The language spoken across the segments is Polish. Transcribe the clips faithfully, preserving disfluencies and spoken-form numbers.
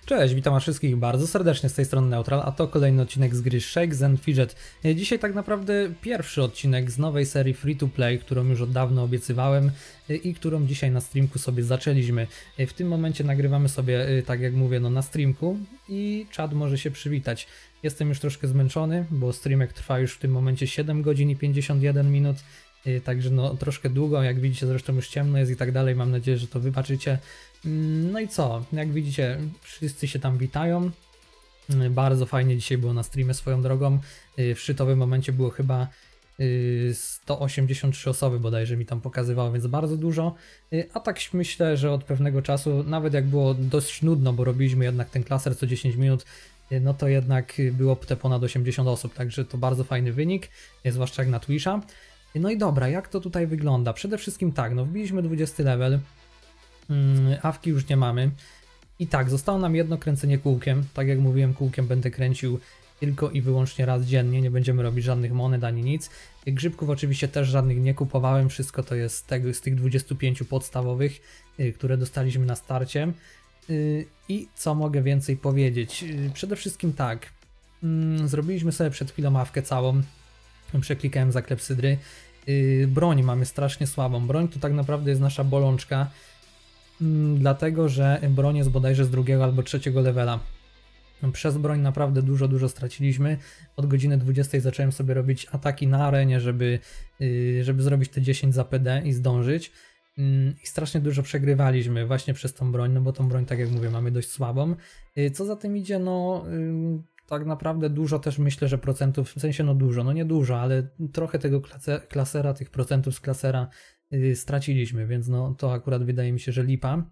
Cześć, witam was wszystkich bardzo serdecznie z tej strony Neutral, a to kolejny odcinek z gry Shakes and Fidget. Dzisiaj tak naprawdę pierwszy odcinek z nowej serii Free to Play, którą już od dawna obiecywałem i którą dzisiaj na streamku sobie zaczęliśmy. W tym momencie nagrywamy sobie, tak jak mówię, no na streamku i czat może się przywitać. Jestem już troszkę zmęczony, bo streamek trwa już w tym momencie siedem godzin i pięćdziesiąt jeden minut. Także no troszkę długo, jak widzicie zresztą już ciemno jest i tak dalej, mam nadzieję, że to wybaczycie. No i co, jak widzicie wszyscy się tam witają, bardzo fajnie dzisiaj było na streamie swoją drogą, w szczytowym momencie było chyba sto osiemdziesiąt trzy osoby bodajże mi tam pokazywało, więc bardzo dużo, a tak myślę, że od pewnego czasu, nawet jak było dość nudno, bo robiliśmy jednak ten klaser co dziesięć minut, no to jednak było te ponad osiemdziesiąt osób, także to bardzo fajny wynik, zwłaszcza jak na Twitcha. No i dobra, jak to tutaj wygląda? Przede wszystkim tak, no wbiliśmy dwudziesty level, mm, awki już nie mamy i tak, zostało nam jedno kręcenie kółkiem, tak jak mówiłem, kółkiem będę kręcił tylko i wyłącznie raz dziennie, nie będziemy robić żadnych monet ani nic. Grzybków oczywiście też żadnych nie kupowałem, wszystko to jest z, tego, z tych dwudziestu pięciu podstawowych, yy, które dostaliśmy na starcie. Yy, I co mogę więcej powiedzieć? Yy, przede wszystkim tak, yy, zrobiliśmy sobie przed chwilą awkę całą. Przeklikałem za klepsydry. Yy, broń mamy strasznie słabą. Broń to tak naprawdę jest nasza bolączka, yy, dlatego że broń jest bodajże z drugiego albo trzeciego levela. Przez broń naprawdę dużo, dużo straciliśmy. Od godziny dwudziestej zacząłem sobie robić ataki na arenie, żeby, yy, żeby zrobić te dziesięć za P D i zdążyć. Yy, I strasznie dużo przegrywaliśmy właśnie przez tą broń, no bo tą broń, tak jak mówię, mamy dość słabą. Yy, co za tym idzie, no... Yy, tak naprawdę dużo też myślę, że procentów, w sensie no dużo, no nie dużo, ale trochę tego klasera, tych procentów z klasera yy, straciliśmy, więc no to akurat wydaje mi się, że lipa.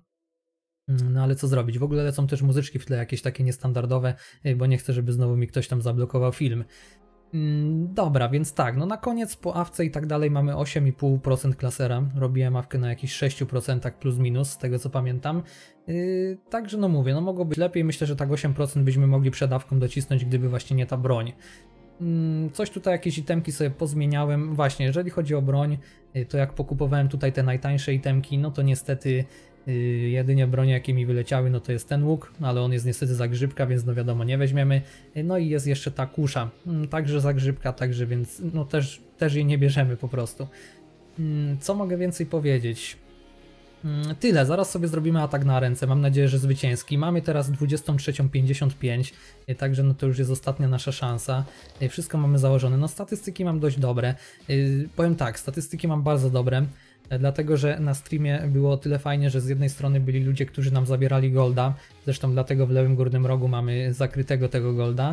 No ale co zrobić? W ogóle lecą też muzyczki w tle jakieś takie niestandardowe, yy, bo nie chcę, żeby znowu mi ktoś tam zablokował film. Yy, dobra, więc tak, no na koniec po awce i tak dalej mamy osiem i pół procent klasera. Robiłem awkę na jakichś sześć procent plus minus, z tego co pamiętam. Yy, także no mówię, no mogło być lepiej, myślę, że tak osiem procent byśmy mogli przed awką docisnąć, gdyby właśnie nie ta broń. Yy, coś tutaj, jakieś itemki sobie pozmieniałem. Właśnie, jeżeli chodzi o broń, yy, to jak pokupowałem tutaj te najtańsze itemki, no to niestety yy, jedynie bronie jakie mi wyleciały, no to jest ten łuk, ale on jest niestety za grzybka, więc no wiadomo, nie weźmiemy. Yy, no i jest jeszcze ta kusza, yy, także za grzybka, także więc no też, też jej nie bierzemy po prostu. Yy, co mogę więcej powiedzieć? Tyle, zaraz sobie zrobimy atak na ręce, mam nadzieję, że zwycięski. Mamy teraz dwudziestą trzecią pięćdziesiąt pięć, także no to już jest ostatnia nasza szansa. Wszystko mamy założone, no statystyki mam dość dobre. Powiem tak, statystyki mam bardzo dobre, dlatego że na streamie było tyle fajnie, że z jednej strony byli ludzie, którzy nam zabierali golda, zresztą dlatego w lewym górnym rogu mamy zakrytego tego golda.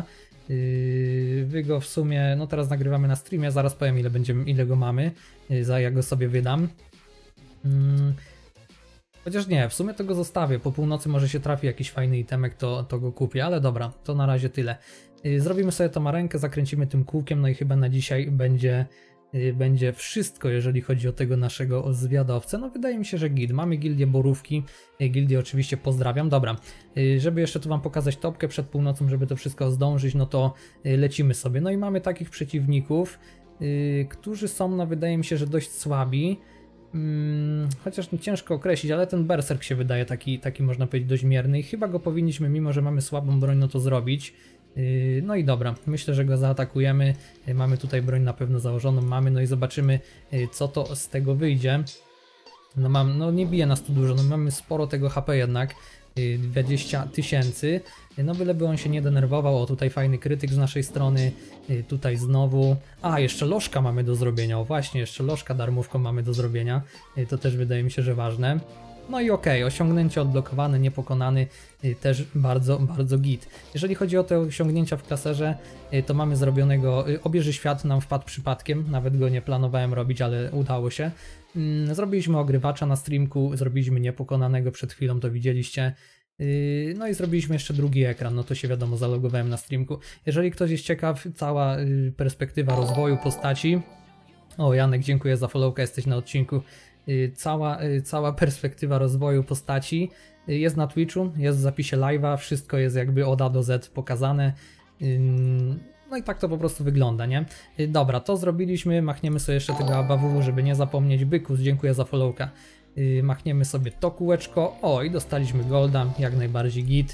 Wy go w sumie, no teraz nagrywamy na streamie, zaraz powiem ile, będziemy, ile go mamy, za ja go sobie wydam. Chociaż nie, w sumie to go zostawię, po północy może się trafi jakiś fajny itemek, to, to go kupię, ale dobra, to na razie tyle. Zrobimy sobie tą arenkę, zakręcimy tym kółkiem, no i chyba na dzisiaj będzie, będzie wszystko, jeżeli chodzi o tego naszego zwiadowcę. No wydaje mi się, że git. Mamy gildię Borówki, gildię oczywiście pozdrawiam. Dobra, żeby jeszcze tu wam pokazać topkę przed północą, żeby to wszystko zdążyć, no to lecimy sobie. No i mamy takich przeciwników, którzy są, no wydaje mi się, że dość słabi. Hmm, chociaż ciężko określić, ale ten berserk się wydaje taki, taki można powiedzieć dość mierny i chyba go powinniśmy, mimo że mamy słabą broń, no to zrobić. Yy, no i dobra, myślę, że go zaatakujemy, yy, mamy tutaj broń na pewno założoną, mamy, no i zobaczymy yy, co to z tego wyjdzie. No mam, no nie bije nas tu dużo, no mamy sporo tego H P jednak, yy, dwadzieścia tysięcy, yy, no byleby on się nie denerwował. O, tutaj fajny krytyk z naszej strony, yy, tutaj znowu, a jeszcze lożka mamy do zrobienia, o właśnie, jeszcze lożka darmówką mamy do zrobienia, yy, to też wydaje mi się, że ważne. No i okej, okay, osiągnięcie odblokowane, niepokonany, yy, też bardzo, bardzo git. Jeżeli chodzi o te osiągnięcia w klaserze, yy, to mamy zrobionego, yy, obieży świat nam wpadł przypadkiem, nawet go nie planowałem robić, ale udało się. Yy, zrobiliśmy ogrywacza na streamku, zrobiliśmy niepokonanego przed chwilą, to widzieliście. Yy, no i zrobiliśmy jeszcze drugi ekran, no to się wiadomo, zalogowałem na streamku. Jeżeli ktoś jest ciekaw, cała yy, perspektywa rozwoju postaci. O, Janek, dziękuję za followka, jesteś na odcinku. Cała, cała perspektywa rozwoju postaci jest na Twitchu, jest w zapisie live'a, wszystko jest jakby od A do Z pokazane. No i tak to po prostu wygląda, nie? Dobra, to zrobiliśmy, machniemy sobie jeszcze tego A B W, żeby nie zapomnieć. Bykus, dziękuję za followka. Machniemy sobie to kółeczko, o i dostaliśmy golda, jak najbardziej git.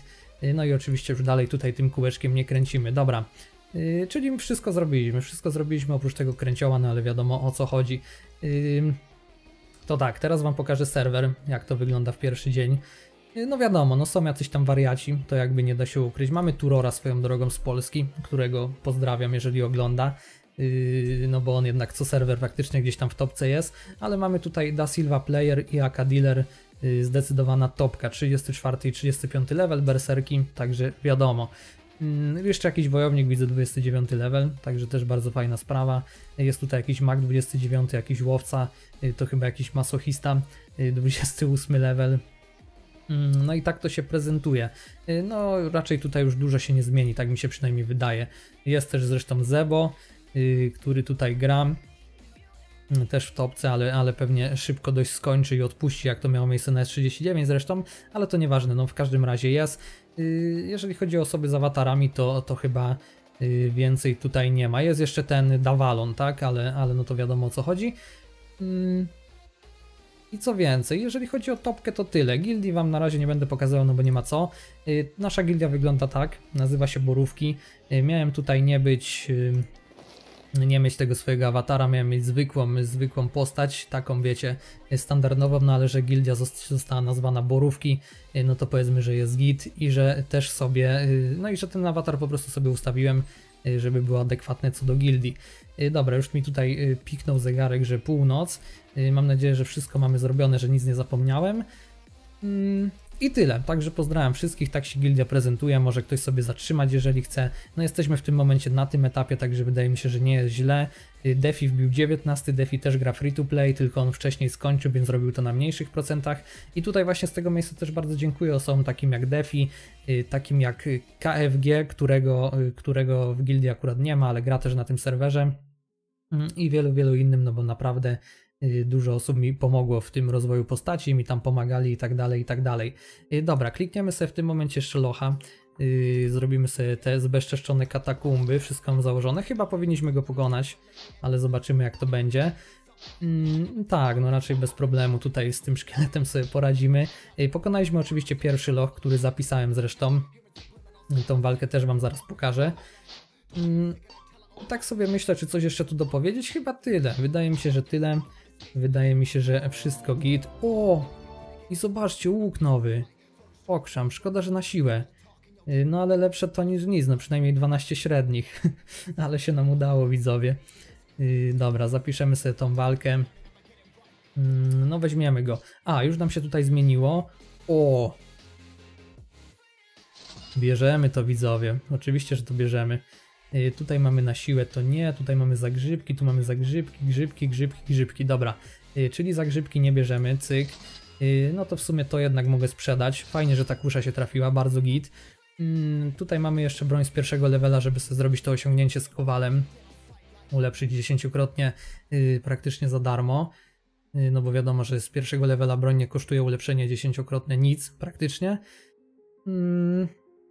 No i oczywiście już dalej tutaj tym kółeczkiem nie kręcimy. Dobra, yy, czyli wszystko zrobiliśmy, wszystko zrobiliśmy oprócz tego kręcioła, no ale wiadomo o co chodzi. Yy, to tak, teraz wam pokażę serwer, jak to wygląda w pierwszy dzień. Yy, no wiadomo, no są jacyś tam wariaci, to jakby nie da się ukryć. Mamy Turora swoją drogą z Polski, którego pozdrawiam, jeżeli ogląda. Yy, no bo on jednak co serwer faktycznie gdzieś tam w topce jest, ale mamy tutaj Da Silva Player i Aka Dealer, yy, zdecydowana topka, trzydziesty czwarty i trzydziesty piąty level, berserki, także wiadomo. Yy, jeszcze jakiś wojownik, widzę dwudziesty dziewiąty level, także też bardzo fajna sprawa. Jest tutaj jakiś mag dwudziesty dziewiąty, jakiś łowca, yy, to chyba jakiś masochista, yy, dwudziesty ósmy level. No i tak to się prezentuje. No raczej tutaj już dużo się nie zmieni, tak mi się przynajmniej wydaje. Jest też zresztą Zebo, Yy, który tutaj gra, yy, też w topce, ale, ale pewnie szybko dość skończy i odpuści, jak to miało miejsce na S trzydzieści dziewięć zresztą, ale to nieważne, no w każdym razie jest. Yy, jeżeli chodzi o osoby z awatarami, to, to chyba yy, więcej tutaj nie ma. Jest jeszcze ten Davalon, tak, ale, ale no to wiadomo o co chodzi. Yy. I co więcej, jeżeli chodzi o topkę, to tyle. Gildii wam na razie nie będę pokazywał, no bo nie ma co. Yy, nasza gildia wygląda tak, nazywa się Borówki. Yy, miałem tutaj nie być... Yy, nie mieć tego swojego awatara, miałem mieć zwykłą, zwykłą postać, taką wiecie, standardową, no ale że gildia została nazwana Borówki, no to powiedzmy, że jest git i że też sobie, no i że ten awatar po prostu sobie ustawiłem, żeby było adekwatne co do gildii. Dobra, już mi tutaj piknął zegarek, że północ, mam nadzieję, że wszystko mamy zrobione, że nic nie zapomniałem. I tyle, także pozdrawiam wszystkich, tak się gildia prezentuje, może ktoś sobie zatrzymać, jeżeli chce. No jesteśmy w tym momencie na tym etapie, także wydaje mi się, że nie jest źle. Defi wbił dziewiętnasty, Defi też gra free to play, tylko on wcześniej skończył, więc robił to na mniejszych procentach. I tutaj właśnie z tego miejsca też bardzo dziękuję osobom takim jak Defi, takim jak K F G, którego, którego w gildii akurat nie ma, ale gra też na tym serwerze. I wielu, wielu innym, no bo naprawdę dużo osób mi pomogło w tym rozwoju postaci, mi tam pomagali i tak dalej, i tak dalej. Dobra, klikniemy sobie w tym momencie jeszcze locha, yy, zrobimy sobie te zbezczeszczone katakumby, wszystko mam założone, chyba powinniśmy go pokonać, ale zobaczymy jak to będzie. Yy, tak, no raczej bez problemu tutaj z tym szkieletem sobie poradzimy. Yy, pokonaliśmy oczywiście pierwszy loch, który zapisałem zresztą, yy, tą walkę też wam zaraz pokażę. Yy, tak sobie myślę, czy coś jeszcze tu dopowiedzieć, chyba tyle, wydaje mi się, że tyle. Wydaje mi się, że wszystko git. O! I zobaczcie, łuk nowy. Pokrzam, szkoda, że na siłę. No ale lepsze to niż nic, no przynajmniej dwanaście średnich. Ale się nam udało, widzowie. Dobra, zapiszemy sobie tą walkę. No weźmiemy go. A, już nam się tutaj zmieniło. O! Bierzemy to, widzowie. Oczywiście, że to bierzemy. Yy, tutaj mamy na siłę, to nie, tutaj mamy zagrzybki, tu mamy zagrzybki, grzybki, grzybki, grzybki, dobra, yy, czyli zagrzybki nie bierzemy, cyk, yy, no to w sumie to jednak mogę sprzedać, fajnie, że ta kusza się trafiła, bardzo git. Yy, tutaj mamy jeszcze broń z pierwszego levela, żeby sobie zrobić to osiągnięcie z kowalem, ulepszyć dziesięciokrotnie, yy, praktycznie za darmo, yy, no bo wiadomo, że z pierwszego levela broń nie kosztuje ulepszenie dziesięciokrotne nic, praktycznie. Yy.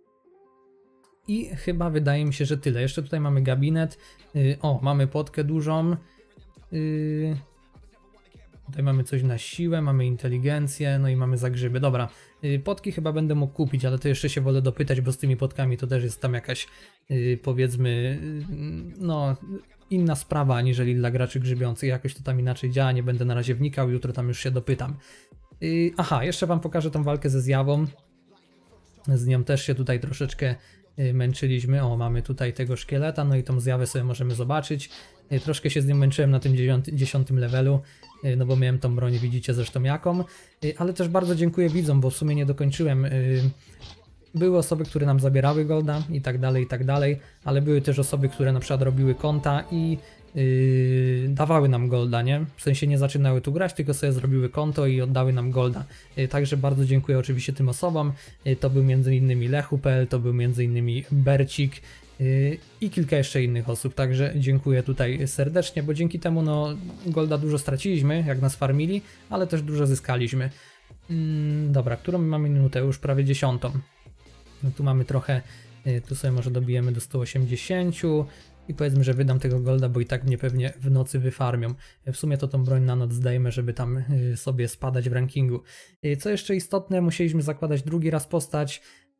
I chyba wydaje mi się, że tyle. Jeszcze tutaj mamy gabinet. Yy, o, mamy potkę dużą. Yy, tutaj mamy coś na siłę, mamy inteligencję, no i mamy zagrzyby. Dobra, yy, potki chyba będę mógł kupić, ale to jeszcze się wolę dopytać, bo z tymi potkami to też jest tam jakaś, yy, powiedzmy, yy, no, inna sprawa, aniżeli dla graczy grzybiących. Jakoś to tam inaczej działa, nie będę na razie wnikał, jutro tam już się dopytam. Yy, aha, jeszcze wam pokażę tą walkę ze zjawą. Z nią też się tutaj troszeczkę męczyliśmy. O, mamy tutaj tego szkieleta, no i tą zjawę sobie możemy zobaczyć. Troszkę się z nim męczyłem na tym dziesiątym levelu, no bo miałem tą broń, widzicie zresztą jaką. Ale też bardzo dziękuję widzom, bo w sumie nie dokończyłem. Były osoby, które nam zabierały golda i tak dalej, i tak dalej, ale były też osoby, które na przykład robiły konta i Yy, dawały nam golda, nie? W sensie nie zaczynały tu grać, tylko sobie zrobiły konto i oddały nam golda. Yy, także bardzo dziękuję oczywiście tym osobom. Yy, to był między innymi Lechu kropka p l, to był między innymi Bercik yy, i kilka jeszcze innych osób. Także dziękuję tutaj serdecznie, bo dzięki temu no golda dużo straciliśmy, jak nas farmili, ale też dużo zyskaliśmy. Yy, dobra, którą mamy minutę? Już prawie dziesiątą. No tu mamy trochę, yy, tu sobie może dobijemy do stu osiemdziesięciu. I powiedzmy, że wydam tego golda, bo i tak mnie pewnie w nocy wyfarmią. W sumie to tą broń na noc zdajemy, żeby tam sobie spadać w rankingu. Co jeszcze istotne, musieliśmy zakładać drugi raz postać.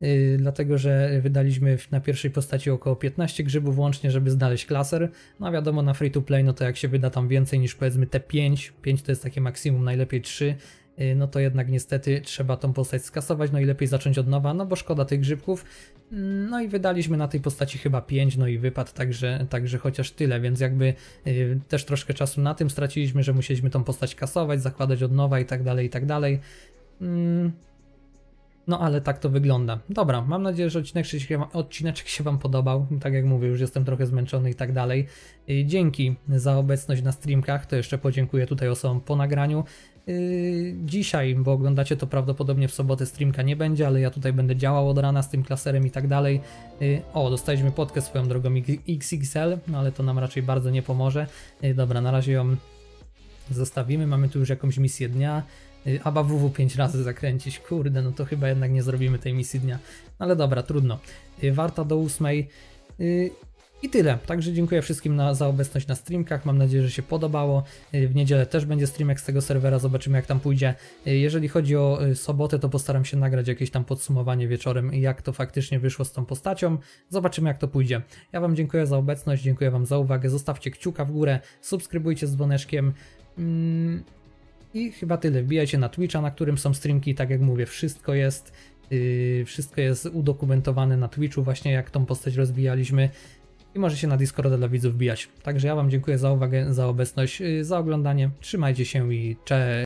yy, dlatego że wydaliśmy na pierwszej postaci około piętnaście grzybów łącznie, żeby znaleźć klaser. No wiadomo, na free to play, no to jak się wyda tam więcej niż powiedzmy te pięć, pięć to jest takie maksimum, najlepiej trzy, no to jednak niestety trzeba tą postać skasować, no i lepiej zacząć od nowa, no bo szkoda tych grzybków. No i wydaliśmy na tej postaci chyba pięć, no i wypadł, także, także chociaż tyle, więc jakby yy, też troszkę czasu na tym straciliśmy, że musieliśmy tą postać kasować, zakładać od nowa i tak dalej, i tak dalej. Yy. No ale tak to wygląda. Dobra, mam nadzieję, że odcinek się, odcineczek się Wam podobał. Tak jak mówię, już jestem trochę zmęczony i tak dalej. Yy, dzięki za obecność na streamkach, to jeszcze podziękuję tutaj osobom po nagraniu. Yy, dzisiaj, bo oglądacie to prawdopodobnie w sobotę, streamka nie będzie, ale ja tutaj będę działał od rana z tym klaserem i tak dalej. Yy, o, dostaliśmy podkę swoją drogą X X L, no ale to nam raczej bardzo nie pomoże. Yy, dobra, na razie ją zostawimy, mamy tu już jakąś misję dnia. Yy, aba W W pięć razy zakręcić, kurde, no to chyba jednak nie zrobimy tej misji dnia. Ale dobra, trudno. Yy, warta do ósmej. Yy, I tyle, także dziękuję wszystkim na, za obecność na streamkach, mam nadzieję, że się podobało. W niedzielę też będzie streamek z tego serwera, zobaczymy jak tam pójdzie. Jeżeli chodzi o sobotę, to postaram się nagrać jakieś tam podsumowanie wieczorem, jak to faktycznie wyszło z tą postacią. Zobaczymy jak to pójdzie. Ja Wam dziękuję za obecność, dziękuję Wam za uwagę, zostawcie kciuka w górę, subskrybujcie z dzwoneczkiem. I chyba tyle, wbijajcie na Twitcha, na którym są streamki, tak jak mówię, wszystko jest, wszystko jest udokumentowane na Twitchu, właśnie jak tą postać rozwijaliśmy. I może się na Discorda dla widzów wbijać. Także ja Wam dziękuję za uwagę, za obecność, za oglądanie. Trzymajcie się i cześć!